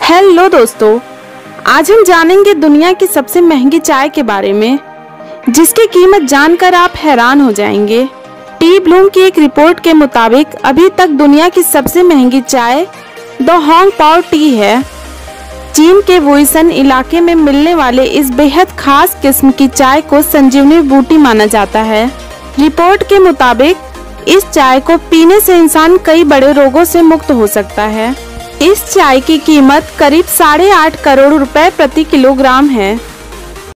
Hello दोस्तों, आज हम जानेंगे दुनिया की सबसे महंगी चाय के बारे में, जिसकी कीमत जानकर आप हैरान हो जाएंगे। टी ब्लूम की एक रिपोर्ट के मुताबिक अभी तक दुनिया की सबसे महंगी चाय द होंग पाओ टी है। चीन के वुइसन इलाके में मिलने वाले इस बेहद खास किस्म की चाय को संजीवनी बूटी माना जाता है। रिपोर्ट के मुताबिक इस चाय को पीने से इंसान कई बड़े रोगों से मुक्त हो सकता है। इस चाय की कीमत करीब 8.5 करोड़ रुपए प्रति किलोग्राम है।